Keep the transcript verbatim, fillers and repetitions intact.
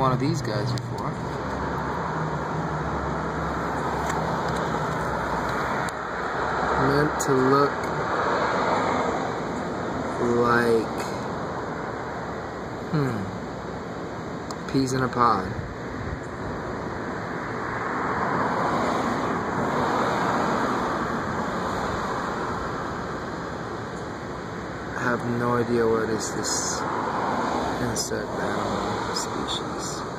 one of these guys before. Meant to look like, hmm, peas in a pod. I have no idea what is this insect animal species.